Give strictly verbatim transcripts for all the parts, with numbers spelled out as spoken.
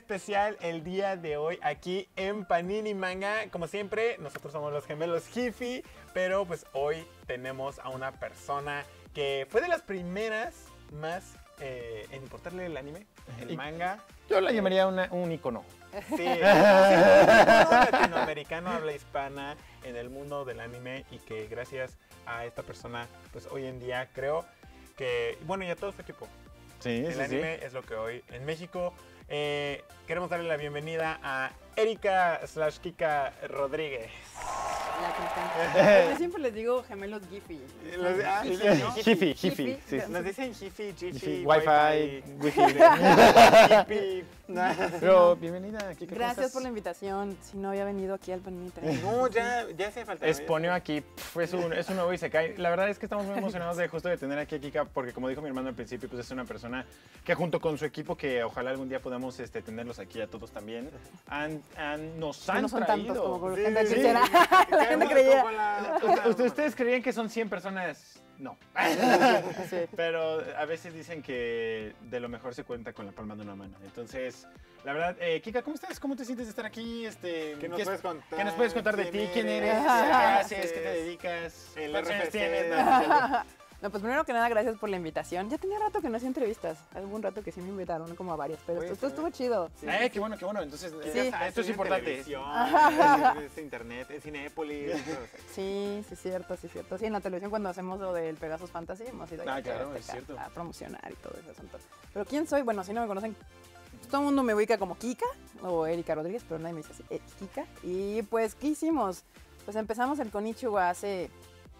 especial el día de hoy aquí en Panini Manga. Como siempre, nosotros somos los gemelos Gifi, pero pues hoy tenemos a una persona que fue de las primeras más eh, en importarle el anime, el manga. Yo la llamaría una, un icono. Sí, sí, un latinoamericano, habla hispana en el mundo del anime y que gracias a esta persona, pues hoy en día creo que, bueno, y a todo su equipo. Sí, el sí, anime sí. es lo que hoy en México. Eh, queremos darle la bienvenida a Erika slash Kika Rodríguez. La Kika. Yo siempre les digo gemelos Gifi. Los, ah, sí, ¿no? Jiffy, Jiffy. Sí. Nos dicen Jiffy, Jiffy, Wi-Fi, Wi-Fi, Wi-Fi. Pero bienvenida, Kika. Gracias por la invitación. Si no había venido aquí al Panini tres. No, ya, ya hace falta. Exponio aquí, pf, es, un, es un nuevo Isekai. La verdad es que estamos muy emocionados de justo de tener aquí a Kika, porque como dijo mi hermano al principio, pues es una persona que junto con su equipo, que ojalá algún día podamos este, tenerlos aquí a todos también, han, han, nos han No son traído. tantos como por Sí, gente sí, quisiera. sí. La gente Caemos creía. como la- ¿Ustedes, ¿Ustedes creían que son cien personas? No. Sí. Pero a veces dicen que de lo mejor se cuenta con la palma de una mano. Entonces, la verdad, eh, Kika, ¿cómo estás? ¿Cómo te sientes de estar aquí? Este, ¿Qué nos es- puedes contar? ¿Qué nos puedes contar de ti? ¿Quién ¿Quién eres? eres? ¿Qué Ajá. haces? ¿Qué te dedicas? El ¿Cuántos años R F C. tienes? No, pues primero que nada, gracias por la invitación. Ya tenía rato que no hacía entrevistas. Algún rato que sí me invitaron, como a varias, pero Oye, esto, esto sí. estuvo chido. Sí. Eh, qué bueno, qué bueno. Entonces, eh, Sí. esto es importante. Es, es internet, es Cinépolis. Sí, sí, es cierto, sí, es cierto. Sí, en la televisión cuando hacemos lo del Pegasus Fantasy hemos ido Ah, a, claro, a- es cierto. a promocionar y todo ese asunto. Pero ¿quién soy? Bueno, si no me conocen, pues, todo el mundo me ubica como Kika o Erika Rodríguez, pero nadie me dice así, eh, Kika. Y pues, ¿qué hicimos? Pues empezamos el Konichiwa hace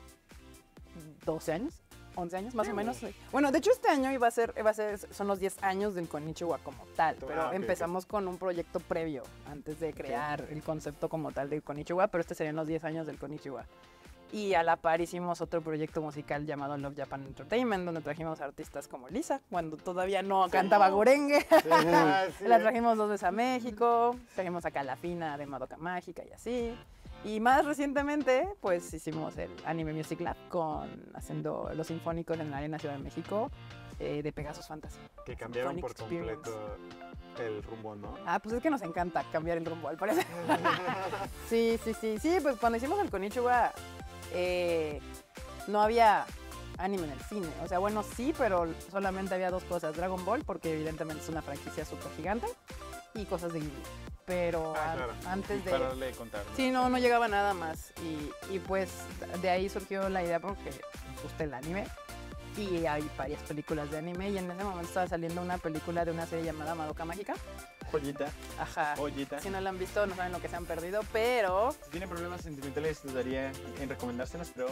doce años. once años más o menos. Bueno, de hecho este año iba a ser, iba a ser son los diez años del Konichiwa como tal, pero Ah, ok, empezamos con un proyecto previo antes de crear el concepto como tal del Konichiwa, pero este serían los diez años del Konichiwa. Y a la par hicimos otro proyecto musical llamado Love Japan Entertainment, donde trajimos artistas como Lisa, cuando todavía no cantaba gorengue. Ah, sí. La trajimos dos veces a México, trajimos acá a La Fina de Madoka Mágica y así. Y más recientemente, pues hicimos el Anime Music Lab con, haciendo los sinfónicos en la Arena Ciudad de México eh, de Pegasus Fantasy. Que cambiaron por Symphonic completo el rumbo, ¿no? Ah, pues es que nos encanta cambiar el rumbo, al parecer. Sí, sí, sí, sí, pues cuando hicimos el Konichiwa eh, no había anime en el cine. O sea, bueno, sí, pero solamente había dos cosas. Dragon Ball, porque evidentemente es una franquicia súper gigante, y cosas de Ghibli. Pero Ah, an- claro. antes de... Para darle de contar. ¿no? Sí, no, no llegaba nada más. Y, y pues de ahí surgió la idea porque nos gusta el anime. Y hay varias películas de anime. Y en ese momento estaba saliendo una película de una serie llamada Madoka Mágica. Joyita, Ajá. joyita. Si no la han visto, no saben lo que se han perdido, pero... Si tienen problemas sentimentales, dudaría en recomendárselas, pero...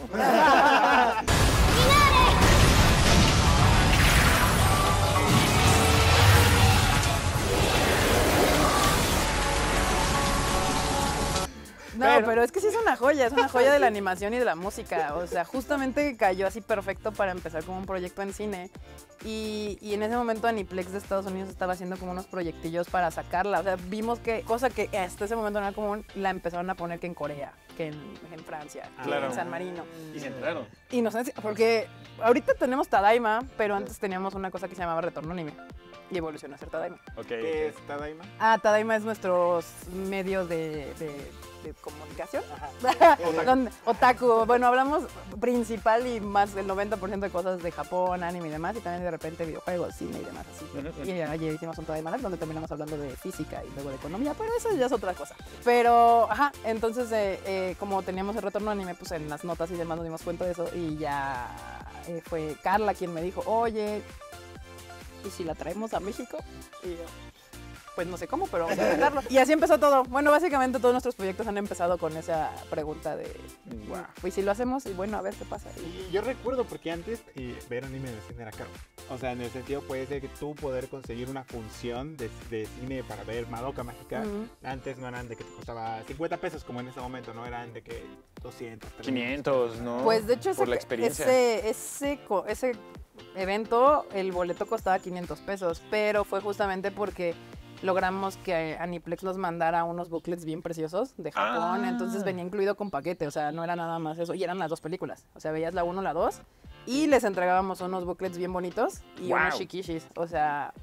No, Pero- pero... es que sí es una joya, es una joya de la animación y de la música. O sea, justamente cayó así perfecto para empezar como un proyecto en cine. Y, y en ese momento Aniplex de Estados Unidos estaba haciendo como unos proyectillos para sacarla. O sea, vimos que, cosa que hasta ese momento no era común, la empezaron a poner que en Corea, que en, en Francia, que Claro. en San Marino. Y se enteraron. Y nos porque ahorita tenemos Tadaima, pero antes teníamos una cosa que se llamaba Retorno Anime. Y evolucionó a ser Tadaima. Ok, ¿Qué ok. es Tadaima? Ah, Tadaima es nuestros medios de, de- de comunicación. Ajá. Donde- Otaku. Bueno, hablamos principal y más del noventa por ciento de cosas de Japón, anime y demás, y también de repente videojuegos, cine y demás así. Bueno, bueno. Y ayer hicimos un Tadaima Live donde terminamos hablando de física y luego de economía, pero eso ya es otra cosa. Pero, ajá, entonces eh, eh, como teníamos el retorno anime, pues en las notas y demás nos dimos cuenta de eso y ya eh, fue Carla quien me dijo, oye, ¿y si la traemos a México? Y yo, pues no sé cómo, pero vamos a intentarlo. Y así empezó todo. Bueno, básicamente todos nuestros proyectos han empezado con esa pregunta de, Wow. pues si lo hacemos, y bueno, a ver qué pasa. Y- Y yo recuerdo porque antes eh, ver anime en el cine era caro. O sea, en el sentido puede ser que tú poder conseguir una función de, de cine para ver Madoka Mágica. Ujú. Antes no eran de que te costaba cincuenta pesos como en ese momento, no eran de que doscientos, trescientos. quinientos, ¿no? Pues de hecho ese, Por la experiencia. ese, ese, co- ese evento, el boleto costaba quinientos pesos, pero fue justamente porque logramos que Aniplex nos mandara unos booklets bien preciosos de Japón, Ah. entonces venía incluido con paquete, o sea, no era nada más eso, y eran las dos películas, o sea, veías la uno, la dos, y les entregábamos unos booklets bien bonitos y Wow. unos shikishis, o sea,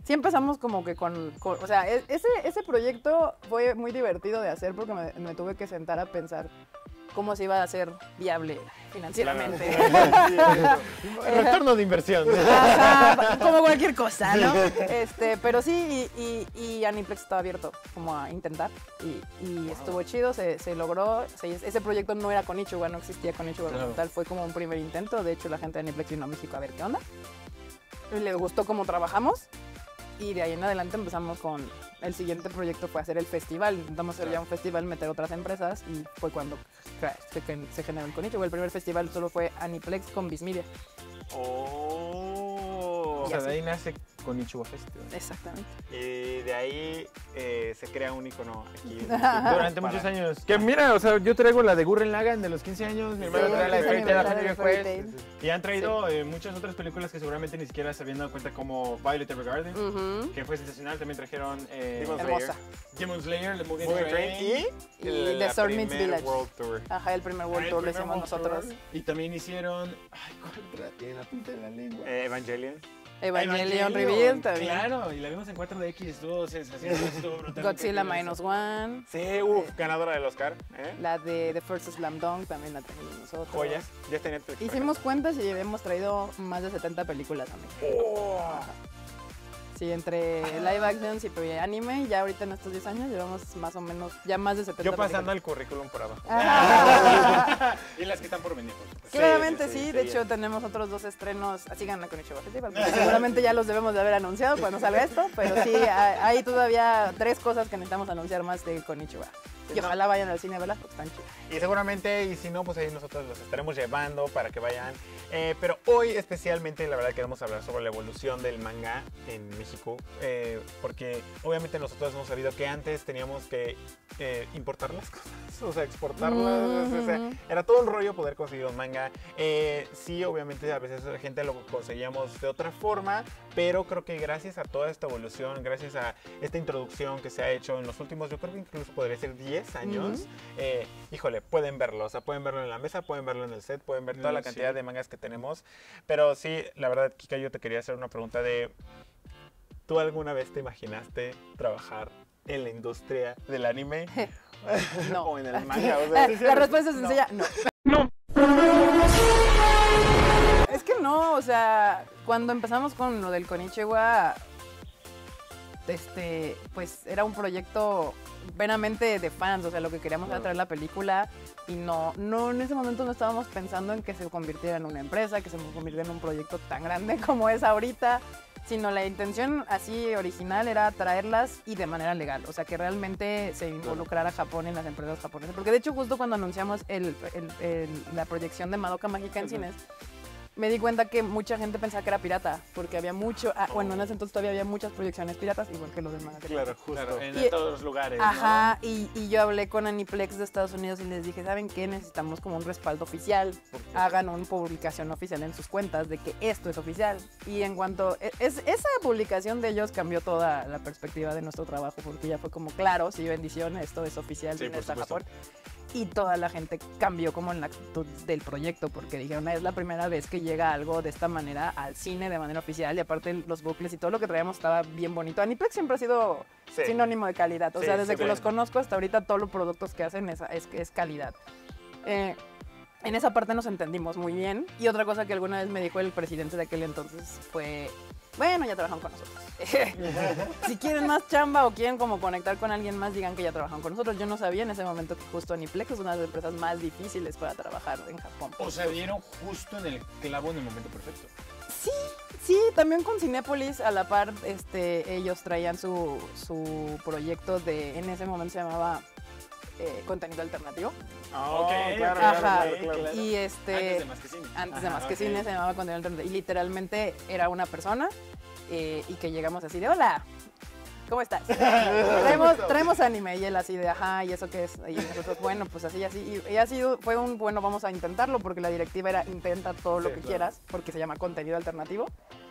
sí empezamos como que con, con- o sea, e- ese, ese proyecto fue muy divertido de hacer porque me, me tuve que sentar a pensar cómo se iba a hacer viable financieramente. Retorno de inversión. Ajá, como cualquier cosa, ¿no? Este, pero sí, y, y, y Aniplex estaba abierto como a intentar y, y estuvo chido, se, se logró. Se- ese proyecto no era Konichiwa, no existía Konichiwa como Claro. tal, fue como un primer intento. De hecho, la gente de Aniplex vino a México a ver qué onda. Y les gustó cómo trabajamos y de ahí en adelante empezamos con el siguiente proyecto fue hacer el festival. Intentamos hacer ya un festival, meter otras empresas y fue cuando se, se generó el Konichiwa. El primer festival solo fue Aniplex con Bismedia. Oh. O sea, así. de ahí nace Konichiwa Festival. Exactamente. Y de ahí eh, se crea un icono aquí. en Durante para- muchos años. Que mira, o sea, yo traigo la de Gurren Lagann de los quince años, mi hermano Sí, trae la de es Fairy Tail, la aniversario familia de Fairy Quest. Tail. Y han traído eh, muchas otras películas que seguramente ni siquiera se habían dado cuenta, como Violet Evergarden, Ujú. que fue sensacional. También trajeron eh, Demon Hermosa. Demon Slayer, The Movie, Movie Train. Train y, Y el- The la Sword Meets primer Village. World Tour. Ajá, el primer World Ah, Tour el lo primer hicimos World nosotros. Tour. Y también hicieron. Ay, ¿cuál otra? Tiene la punta de la lengua. Eh, Evangelion. Evangelion Reveal también. Claro, y la vimos en cuatro D X, estuvo sensacional, estuvo brutal. Godzilla Minus One. Sí, uff, ganadora del Oscar. ¿eh? La de The First Slam Dunk también la tenemos nosotros. Joyas. Ya está en Netflix. Hicimos cuentas y hemos traído más de setenta películas a México. Oh. Sí, entre live actions y anime, ya ahorita en estos diez años llevamos más o menos, ya más de setenta Yo pasando películas. el currículum por abajo. Ajá. Y las que están por venir, por supuesto. Claramente sí, sí, sí, de sí, hecho ya. tenemos otros dos estrenos, así ganan con Ichigo Festival, porque seguramente ya los debemos de haber anunciado cuando salga esto, pero sí, hay hay todavía tres cosas que necesitamos anunciar más de Konichiwa. Y no. ojalá vayan al cine, ¿verdad? Porque están chidos. Y seguramente, y si no, pues ahí nosotros los estaremos llevando para que vayan. Eh, pero hoy especialmente, la verdad, queremos hablar sobre la evolución del manga en México. eh, porque obviamente nosotros hemos sabido que antes teníamos que eh, importar las cosas, o sea, exportarlas. Mm, o sea, ujú. era todo un rollo poder conseguir un manga. Eh, sí, obviamente a veces la gente lo conseguíamos de otra forma, pero creo que gracias a toda esta evolución, gracias a esta introducción que se ha hecho en los últimos, yo creo que incluso podría ser diez años, Ujú. eh, híjole, pueden verlo, o sea, pueden verlo en la mesa, pueden verlo en el set, pueden ver toda la Sí. cantidad de mangas que tenemos, pero sí, la verdad, Kika, yo te quería hacer una pregunta de, ¿tú alguna vez te imaginaste trabajar en la industria del anime? No. O en el manga, o sea, Eh, la respuesta es sencilla, no. No. Es que no, o sea, cuando empezamos con lo del Konichiwa, este, pues era un proyecto meramente de fans, o sea, lo que queríamos era Claro. traer la película y no, no, en ese momento no estábamos pensando en que se convirtiera en una empresa, que se convirtiera en un proyecto tan grande como es ahorita, sino la intención así original era traerlas y de manera legal, o sea, que realmente se involucrara Japón en las empresas japonesas, porque de hecho justo cuando anunciamos el, el- el- la proyección de Madoka Mágica en Ujú. cines, me di cuenta que mucha gente pensaba que era pirata, porque había mucho, ah, bueno, en ese entonces todavía había muchas proyecciones piratas, igual que los demás. Claro, justo. Claro, en Y- todos los lugares. ¿no? Ajá, y, y yo hablé con Aniplex de Estados Unidos y les dije, ¿saben qué? Necesitamos como un respaldo oficial. Hagan una publicación oficial en sus cuentas de que esto es oficial. Y en cuanto... e- Es, esa publicación de ellos cambió toda la perspectiva de nuestro trabajo, porque ya fue como, claro, sí, bendición, esto es oficial, Sí, viene por hasta supuesto. Japón. Y toda la gente cambió como en la actitud del proyecto, porque dijeron, es la primera vez que llega algo de esta manera al cine de manera oficial, y aparte los bucles y todo lo que traíamos estaba bien bonito. Aniplex siempre ha sido Sí. sinónimo de calidad, o Sí, sea, desde sí, que sí. los conozco hasta ahorita todos los productos que hacen es, es, es calidad. Eh, en esa parte nos entendimos muy bien, y otra cosa que alguna vez me dijo el presidente de aquel entonces fue, bueno, ya trabajan con nosotros. Si quieren más chamba o quieren como conectar con alguien más, digan que ya trabajan con nosotros. Yo no sabía en ese momento que justo Aniplex es una de las empresas más difíciles para trabajar en Japón. O sea, dieron justo en el clavo en el momento perfecto. Sí, también con Cinépolis a la par, este, ellos traían su, su proyecto de, en ese momento se llamaba eh, contenido alternativo. Ah, Ok, claro, Ajá. claro, claro, claro. Y este, Antes de Más que Cine. antes de Ajá, Más que ok. Cine se llamaba contenido alternativo. Y literalmente era una persona eh, y que llegamos así de, hola, ¿cómo estás? traemos, traemos anime y él así de, ajá, ¿y eso qué es? Y nosotros, bueno, pues así, así. Y, y así fue un, bueno, vamos a intentarlo porque la directiva era intenta todo lo Sí, que claro. quieras porque se llama contenido alternativo.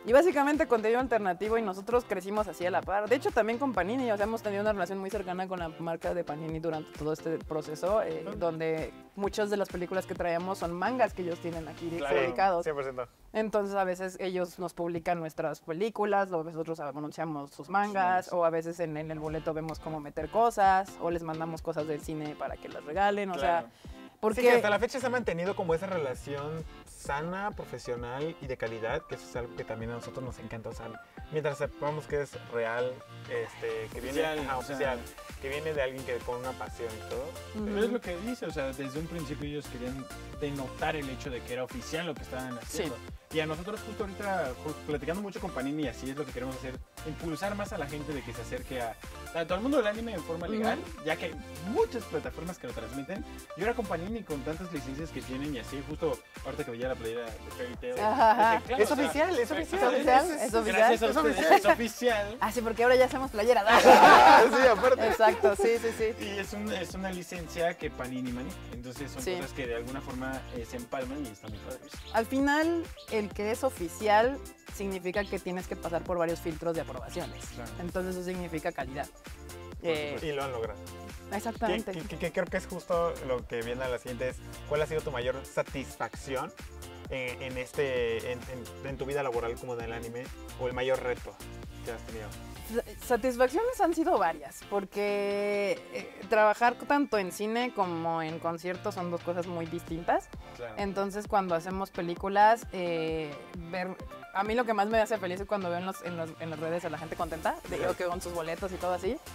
Y básicamente contenido alternativo y nosotros crecimos así a la par. De hecho, también con Panini, o sea, hemos tenido una relación muy cercana con la marca de Panini durante todo este proceso, eh, donde muchas de las películas que traemos son mangas que ellos tienen aquí Claro, publicados. cien por ciento. Entonces, a veces ellos nos publican nuestras películas, o nosotros anunciamos sus mangas, o a veces en, en el boleto vemos cómo meter cosas, o les mandamos cosas del cine para que las regalen, o Claro. sea... Porque... Sí, que hasta la fecha se ha mantenido como esa relación sana, profesional y de calidad, que eso es algo que también a nosotros nos encanta. O sea, mientras sepamos que es real, este, que viene Oficial, ajá, o sea. oficial, que viene de alguien que con una pasión y todo. Ujú. Pero es lo que dice, o sea, desde un principio ellos querían denotar el hecho de que era oficial lo que estaban haciendo. Y a nosotros justo ahorita, ju- platicando mucho con Panini, así es lo que queremos hacer, impulsar más a la gente de que se acerque a, a todo el mundo del anime en forma legal, ya que hay muchas plataformas que lo transmiten. Y ahora con Panini, con tantas licencias que tienen y así, justo ahorita que veía la playera de Fairy Tail, Ajá, ajá. dije, claro, Es o sea, oficial, es ¿Es oficial. oficial? ¿Es oficial? Gracias a Es ustedes, oficial. es oficial. Ah, sí, porque ahora ya hacemos playeras. Ah, sí, aparte. Exacto, sí, sí, sí. Y es, un- es una licencia que Panini maneja. Entonces son Sí. cosas que de alguna forma eh, se empalman y están muy padres. Al final, el que es oficial significa que tienes que pasar por varios filtros de aprobaciones. Claro. Entonces eso significa calidad. Eh, Y lo han logrado. Que, exactamente. que- que- que creo que es justo lo que viene a la siguiente es, ¿cuál ha sido tu mayor satisfacción en, en este, en, en- en tu vida laboral como del anime? ¿O el mayor reto que has tenido? Satisfacciones han sido varias, porque eh, trabajar tanto en cine como en conciertos son dos cosas muy distintas. Claro. Entonces, cuando hacemos películas, eh, ver... A mí lo que más me hace feliz es cuando veo en, los, en, los- en las redes a la gente contenta, digo que con sus boletos y todo así.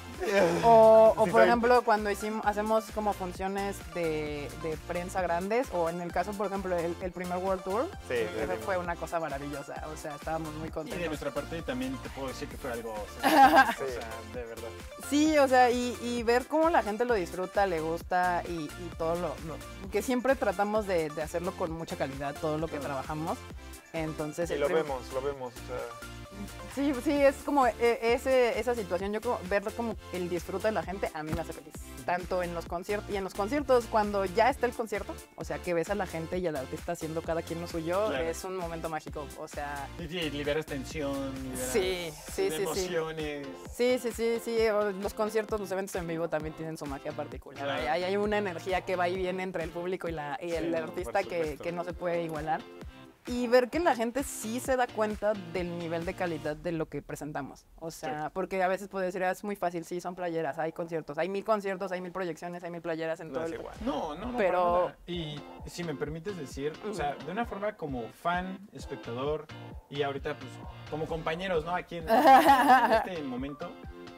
O, o, Sí, por soy- ejemplo, cuando hicimos, hacemos como funciones de, de prensa grandes, o en el caso, por ejemplo, el, el primer World Tour, Sí, sí, ese sí. fue una cosa maravillosa. O sea, estábamos muy Y de contentos. nuestra parte también te puedo decir que fue algo sensacional, Sí. o sea, de verdad. Sí, o sea, y, y ver cómo la gente lo disfruta, le gusta y, y todo lo, lo- que siempre tratamos de, de hacerlo con mucha calidad, todo lo que trabajamos. Entonces, Y el lo prim- vemos, lo vemos. O sea, Sí, sí, es como eh, ese, esa situación, yo como ver como el disfrute de la gente a mí me hace feliz. Tanto en los conciertos, y en los conciertos, cuando ya está el concierto, o sea, que ves a la gente y al artista haciendo cada quien lo suyo, Claro. es un momento mágico, o sea... Y, y liberas tensión, liberas Sí, sí, sí, sí. emociones. Sí, sí, sí, sí, o los conciertos, los eventos en vivo también tienen su magia particular. Claro. Hay, hay una energía que va y viene entre el público y, la, y Sí, el no, artista por que, supuesto. que no se puede igualar. Y ver que la gente sí se da cuenta del nivel de calidad de lo que presentamos. O sea, porque a veces puede decir, "Ah, es muy fácil, sí, son playeras, hay conciertos, hay mil conciertos, hay mil proyecciones, hay mil playeras en no todo es el... igual. No, no, no. Pero- para nada. Y si me permites decir, o sea, de una forma como fan, espectador y ahorita pues como compañeros, ¿no? Aquí en, en este momento,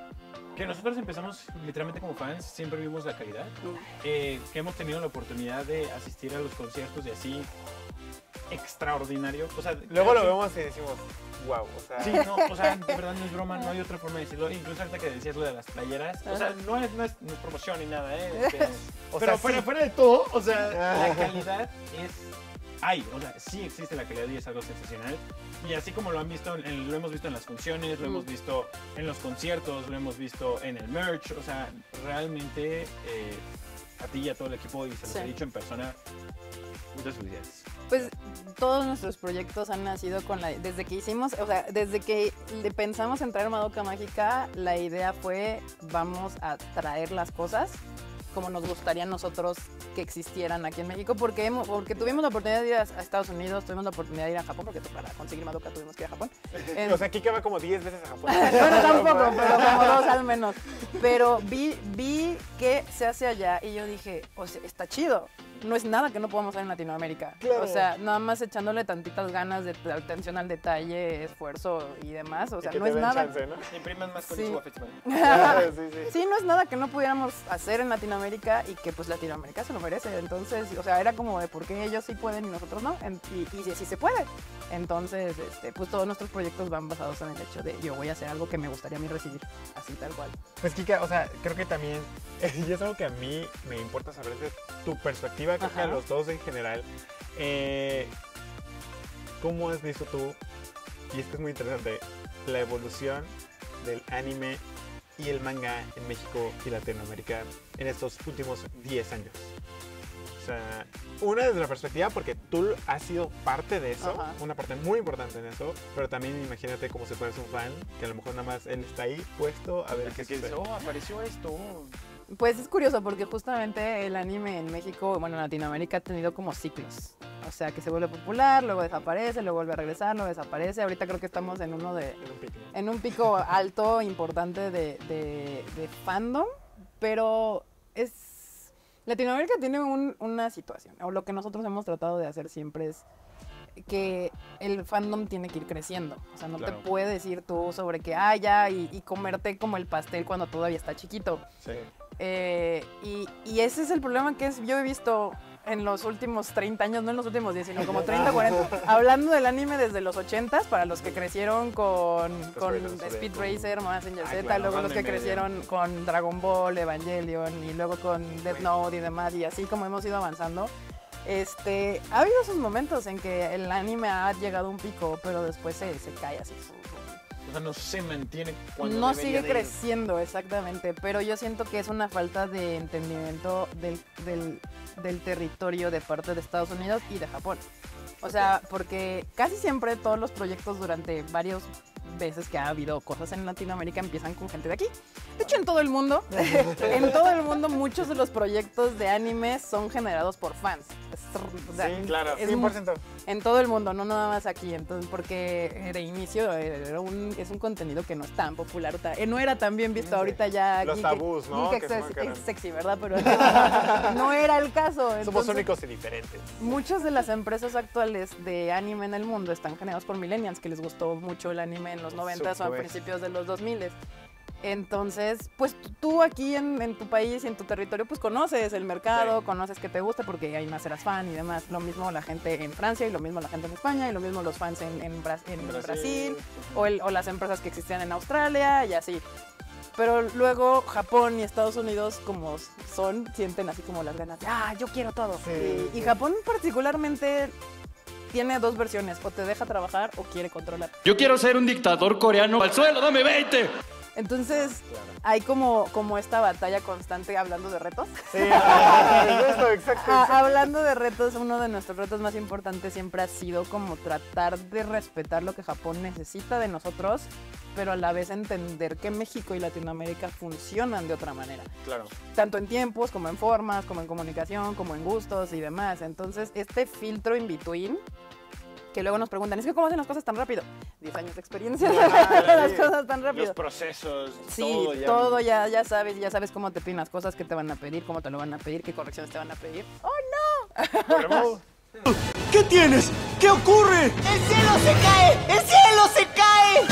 que nosotros empezamos literalmente como fans, siempre vimos la calidad, eh, que hemos tenido la oportunidad de asistir a los conciertos y así extraordinario. O sea, Luego lo sí- vemos y decimos, wow, o sea... Sí, no, o sea, de verdad no es broma, no hay otra forma de decirlo. Incluso ahorita que decías lo de las playeras, o sea, no es, no es, no es promoción ni nada, ¿eh? Este, O pero sea, fuera, sí. fuera de todo, o sea, la calidad es... Hay, o sea, sí existe la calidad y es algo sensacional. Y así como lo han visto, en- lo hemos visto en las funciones, lo hemos visto en los conciertos, lo hemos visto en el merch, o sea, realmente eh, a ti y a todo el equipo, y se los Sí. he dicho en persona, muchas felicidades. Pues todos nuestros proyectos han nacido con la... Desde que hicimos, o sea, desde que le pensamos en traer Madoka Mágica, la idea fue, vamos a traer las cosas como nos gustaría a nosotros que existieran aquí en México, porque, hemos, porque tuvimos la oportunidad de ir a, a Estados Unidos, tuvimos la oportunidad de ir a Japón, porque para conseguir Madoka tuvimos que ir a Japón. En- O sea, Kika va como diez veces a Japón. bueno, tampoco, pero como dos al menos. Pero vi, vi que se hace allá y yo dije, o sea, está chido. No es nada que no podamos hacer en Latinoamérica. Claro. O sea, nada más echándole tantitas ganas de de atención al detalle, esfuerzo y demás. O sea, Y que no te es den nada. chance, ¿no? Impriman más con Sí. Ichigo Festival. sí, sí. Sí, no es nada que no pudiéramos hacer en Latinoamérica y que pues Latinoamérica se lo merece. Entonces, o sea, era como de por qué ellos sí pueden y nosotros no. En- y, y sí, sí se puede. Entonces, este, pues todos nuestros proyectos van basados en el hecho de yo voy a hacer algo que me gustaría a mí recibir. Así tal cual. Pues Kika, o sea, creo que también, y es algo que a mí me importa saber de tu perspectiva, creo que a Ajá. los dos en general, eh, ¿cómo has visto tú, y esto es muy interesante, la evolución del anime y el manga en México y Latinoamérica en estos últimos diez años? O sea, una desde la perspectiva, porque tú has sido parte de eso, Ajá. una parte muy importante en eso, pero también imagínate cómo se puede ser un fan, que a lo mejor nada más él está ahí puesto a ver qué Que sucede. dice, oh, apareció esto. Pues es curioso porque justamente el anime en México, bueno, en Latinoamérica ha tenido como ciclos. O sea, que se vuelve popular, luego desaparece, luego vuelve a regresar, luego desaparece. Ahorita creo que estamos en uno de... En un pico. en un pico alto, importante de, de- de fandom, pero es... Latinoamérica tiene un- una situación, o lo que nosotros hemos tratado de hacer siempre es que el fandom tiene que ir creciendo. O sea, no Claro. te puedes ir tú sobre que, ah, ya, y, y comerte como el pastel cuando todavía está chiquito. Sí. Eh, y, y ese es el problema que es, yo he visto en los últimos treinta años, no en los últimos diez, sino como treinta, cuarenta, hablando del anime desde los ochentas, para los que crecieron con, con Spoilers sobre Speed todo. Racer, Mazinger Ah, Z, claro, luego los Ranma que y media. crecieron con Dragon Ball, Evangelion, y luego con Death Note y demás, y así como hemos ido avanzando. Este, ha habido esos momentos en que el anime ha llegado a un pico, pero después se, se cae así. O sea, no se mantiene cuando No debería sigue de ir. creciendo, exactamente, pero yo siento que es una falta de entendimiento del, del, del territorio de parte de Estados Unidos y de Japón. O sea, porque casi siempre todos los proyectos durante varios veces que ha habido cosas en Latinoamérica empiezan con gente de aquí. De hecho, en todo el mundo, en todo el mundo muchos de los proyectos de anime son generados por fans. Es- o sea, Sí, claro, es cien por ciento. en todo el mundo, no nada más aquí. Entonces, porque de inicio era un, es un contenido que no es tan popular, ta- eh, no era tan bien visto. Ahorita ya Los Geek- tabús, ¿no? Geek Que se es, marcaron. es sexy, ¿verdad? Pero no era el caso. Somos Entonces, únicos y diferentes. muchas de las empresas actuales de anime en el mundo están generadas por millennials, que les gustó mucho el anime en los noventas o a Supuesto. principios de los dos miles. Entonces, pues tú aquí en, en tu país y en tu territorio, pues conoces el mercado, Sí. conoces que te gusta porque ahí más eras fan y demás. Lo mismo la gente en Francia y lo mismo la gente en España y lo mismo los fans en, en Bra- en Brasil. Brasil, o, el- o las empresas que existían en Australia y así. Pero luego Japón y Estados Unidos, como son, sienten así como las ganas de, ah, yo quiero todo. Sí, y, y sí. Japón particularmente tiene dos versiones, o te deja trabajar o quiere controlar. Yo quiero ser un dictador coreano. ¡Al suelo, dame veinte! Entonces, hay como, como esta batalla constante hablando de retos. Sí, exacto, exacto. Ah, hablando de retos, uno de nuestros retos más importantes siempre ha sido como tratar de respetar lo que Japón necesita de nosotros, pero a la vez entender que México y Latinoamérica funcionan de otra manera. Claro. Tanto en tiempos, como en formas, como en comunicación, como en gustos y demás. Entonces, este filtro in between, que luego nos preguntan, es que ¿cómo hacen las cosas tan rápido? diez años de experiencia, las cosas tan rápido. Los procesos, Sí, todo ya. todo ya, ya sabes, ya sabes cómo te piden las cosas, qué te van a pedir, cómo te lo van a pedir, qué correcciones te van a pedir. ¡Oh, Pero, ¿Qué tienes? ¿Qué ocurre? ¡El cielo se cae! ¡El cielo se cae!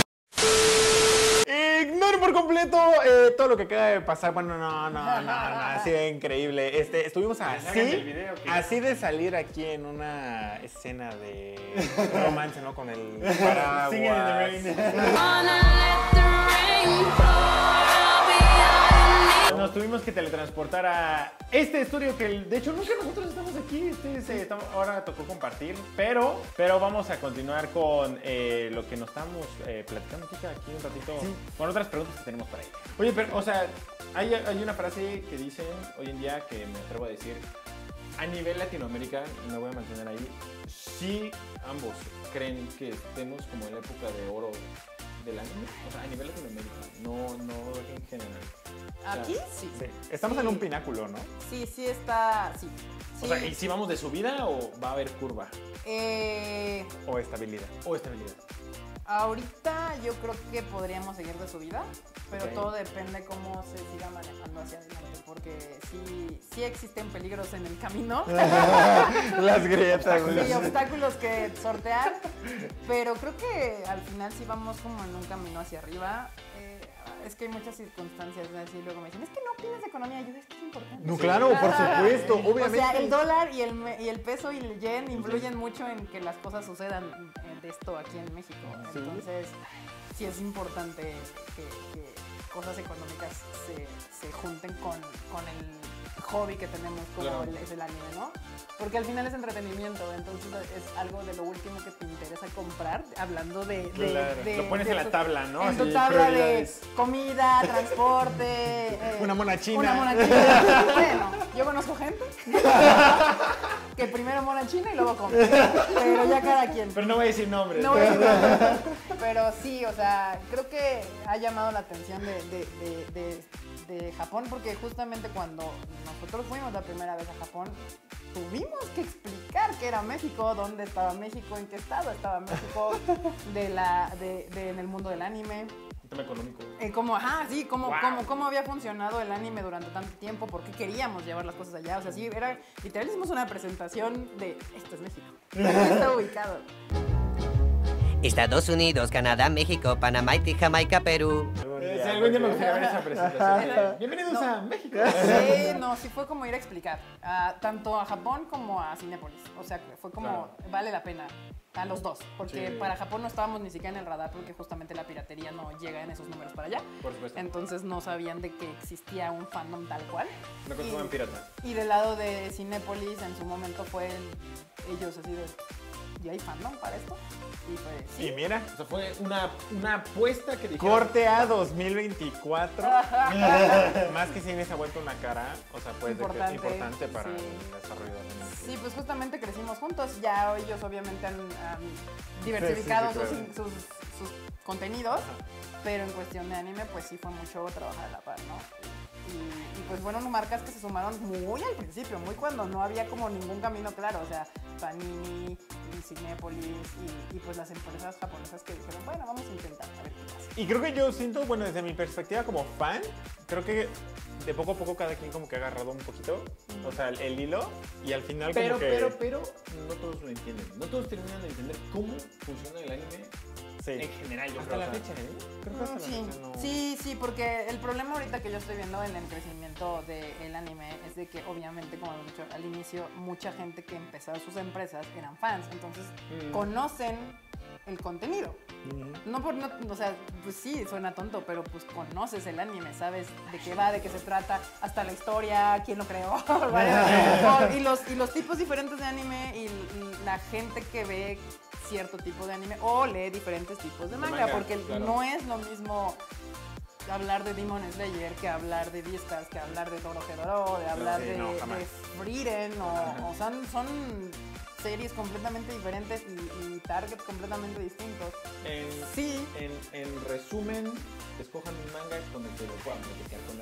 Ignoro por completo eh, todo lo que acaba de pasar. Bueno, no, no, no, no, ha sido increíble. Este, estuvimos así, el video, ¿qué? así de salir aquí en una escena de romance, ¿no? Con el paraguas. Singing in the rain. Nos tuvimos que teletransportar a este estudio que de hecho nunca nosotros estamos aquí, este se- estamos- ahora tocó compartir, pero, pero vamos a continuar con eh, lo que nos estamos eh, platicando, Kika, aquí un ratito, con otras preguntas que tenemos para ella. Oye, pero, o sea, hay, hay una frase que dicen hoy en día que me atrevo a decir, a nivel Latinoamérica, y me voy a mantener ahí, sí ambos creen que estemos como en la época de oro del anime, o sea, a nivel Latinoamérica, no, no en general. O sea, aquí sí. Sí, estamos Sí. en un pináculo, ¿no? Sí, sí está, sí. O Sí, sea, ¿y si vamos de subida o va a haber curva? eh, O estabilidad. ¿O estabilidad? ahorita yo creo que podríamos seguir de subida, pero Ok. todo depende cómo se siga manejando hacia adelante, porque sí, sí existen peligros en el camino. Las grietas, güey. Sí, obstáculos que sortear, pero creo que al final sí vamos como en un camino hacia arriba. Eh, es que hay muchas circunstancias, así luego me dicen, es que no opinas de economía, yo es que es importante. No, claro, por supuesto, obviamente. O sea, el dólar y el, me- y el peso y el yen influyen mucho en que las cosas sucedan eh, de esto aquí en México. Sí. Entonces, sí es importante que, que cosas económicas se, se junten con, con el hobby que tenemos como Claro. el- es el anime, ¿no? Porque al final es entretenimiento, entonces es algo de lo último que te interesa comprar, hablando de... de- Claro. de- Lo pones de en la tu- tabla, ¿no? En tu Así, tabla de prioridades. comida, transporte... eh, Una mona china. Una mona china. Bueno, yo conozco gente. que primero mora en China y luego come. Pero ya cada quien. Pero no voy a decir nombres. No voy a decir nombres. Pero sí, o sea, creo que ha llamado la atención de, de, de, de, de Japón porque justamente cuando nosotros fuimos la primera vez a Japón, tuvimos que explicar qué era México, dónde estaba México, en qué estado estaba México de la, de, de, en el mundo del anime. Un tema económico. Eh, como, ajá, sí, cómo, Wow. cómo, cómo había funcionado el anime durante tanto tiempo, por qué queríamos llevar las cosas allá. O sea, sí, era, literal hicimos una presentación de, esto es México, aquí está ubicado. Estados Unidos, Canadá, México, Panamá, Haití, Jamaica, Perú. Eh, si algún día me gustaría ver esa presentación. Bienvenidos No. a México. Sí, no, sí fue como ir a explicar, ah, tanto a Japón como a Cinépolis. O sea, fue como, Claro. vale la pena. A los dos, porque Sí. para Japón no estábamos ni siquiera en el radar porque justamente la piratería no llega en esos números para allá. Por supuesto. Entonces no sabían de que existía un fandom tal cual. No consuman Y- piratas. Y del lado de Cinépolis en su momento fue el- ellos así de, ¿y hay fandom para esto? Y pues sí. Y mira, O sea, fue una, una apuesta que dijeron. corte a dos mil veinticuatro. Más que cine se ha vuelto una cara, o sea, pues Importante, importante para sí. el desarrollo de la Sí, pues justamente crecimos juntos. Ya ellos obviamente han, han diversificado Sí, sí, sí, sus, sus, sus contenidos, pero en cuestión de anime, pues sí fue mucho trabajar a la par, ¿no? Y, y pues fueron marcas que se sumaron muy al principio, muy cuando no había como ningún camino claro, o sea, Panini y Cinépolis y, y pues las empresas japonesas que dijeron, bueno, vamos a intentar, a ver qué pasa. Y creo que yo siento, bueno, desde mi perspectiva como fan, creo que de poco a poco cada quien como que ha agarrado un poquito, o sea, el, el hilo, y al final Pero, como que... pero, pero, no todos lo entienden. No todos terminan de entender cómo funciona el anime sí. en general, yo Hasta creo. la o sea. fecha, ¿eh? Creo que hasta la Sí, fecha no... sí, sí, porque el problema ahorita que yo estoy viendo en el crecimiento del anime es de que obviamente, como hemos dicho al inicio, mucha gente que empezó sus empresas eran fans, entonces Mm. conocen el contenido. Ujú. No por no, o sea, pues sí, suena tonto, pero pues conoces el anime, sabes de qué va, de qué se trata, hasta la historia, quién lo creó, ¿vale? y, los, y los tipos diferentes de anime y, y la gente que ve cierto tipo de anime o lee diferentes tipos de manga, manga, porque claro. no es lo mismo hablar de Demon Slayer que hablar de Beastars, que hablar de Dorohedoro, de hablar sí, de, no, jamás. de Frieren, o, o sea, son series completamente diferentes y, y targets completamente distintos. En, Sí, en, en resumen, escojan un manga con el que lo puedan platicar con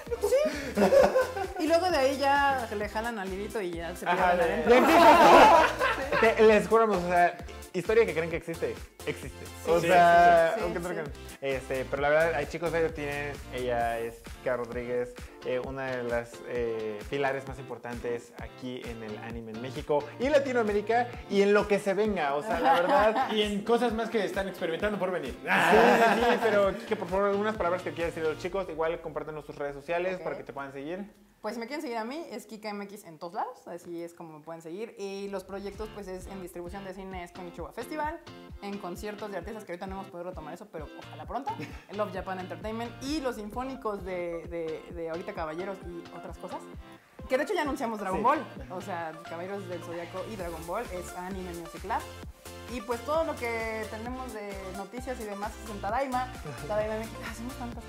alguien cercano. y luego de ahí ya le jalan al librito y ya se Ajá, pierden de- adentro. ya empieza. Te- les juramos, o sea, historia que creen que existe, existe. Sí, o sí, sea, sí, sí, aunque sí. no lo crean. Este, pero la verdad, hay chicos, ellos tienen, ella es Kika Rodríguez, eh, una de las eh, pilares más importantes aquí en el anime en México y Latinoamérica y en lo que se venga, o sea, la verdad. Y en cosas más que están experimentando por venir. Sí, sí, sí, pero Kike, por favor, algunas palabras que quieras decir a los chicos, igual compártenos tus redes sociales Ok. para que te puedan seguir. Pues si me quieren seguir a mí, es KikaMX en todos lados, así es como me pueden seguir. Y los proyectos, pues es en distribución de cine, es Konichiwa Festival, en conciertos de artistas que ahorita no hemos podido retomar eso, pero ojalá pronto, en Love Japan Entertainment y los sinfónicos de, de, de ahorita Caballeros y otras cosas. Que de hecho ya anunciamos Dragon Sí. Ball, o sea, Caballeros del Zodiaco y Dragon Ball es Anime Music Lab. Y pues todo lo que tenemos de noticias y demás es en Tadaima. Tadaima M X, hacemos tantas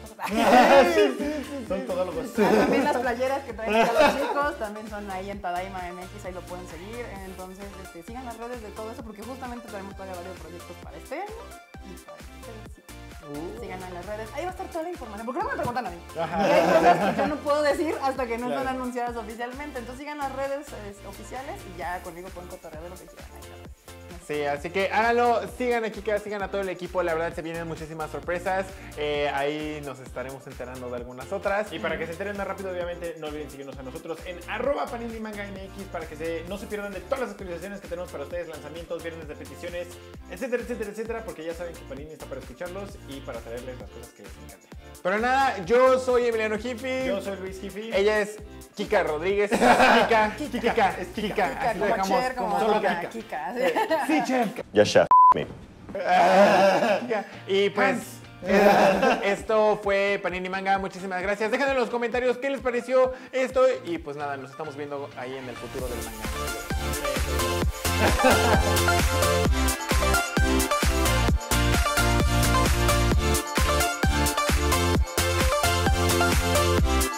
cosas. Son todólogos. Ah, también las playeras que traen acá los chicos también son ahí en Tadaima M X, ahí lo pueden seguir. Entonces, este, sigan las redes de todo eso porque justamente traemos todavía varios proyectos para este año y para este sí. Sigan en las redes. Ahí va a estar toda la información. Porque no me preguntan a mí. Y hay cosas que yo no puedo decir hasta que no Claro. están anunciadas oficialmente. Entonces sigan las redes eh, oficiales y ya conmigo pueden cotorrear de lo que quieran. Ahí está. Sí, así que háganlo, sigan a Kika, sigan a todo el equipo, la verdad se vienen muchísimas sorpresas, eh, ahí nos estaremos enterando de algunas otras. Y para que se enteren más rápido, obviamente, no olviden seguirnos a nosotros en arroba Panini Manga M X para que se, no se pierdan de todas las actualizaciones que tenemos para ustedes, lanzamientos, viernes de peticiones, etcétera, etcétera, etcétera, porque ya saben que Panini está para escucharlos y para traerles las cosas que les encantan. Pero nada, yo soy Emiliano Jiffy, Yo soy Luis Gifi. ella es Kika Rodríguez, Kika, Kika, Kika, es Kika, Kika, así lo como dejamos Cher, como como Kika, Kika. Kika. Sí, chef. Ya chef me. Kika. Y pues eh, esto fue Panini Manga, muchísimas gracias. Déjenme en los comentarios qué les pareció esto y pues nada, nos estamos viendo ahí en el futuro del manga.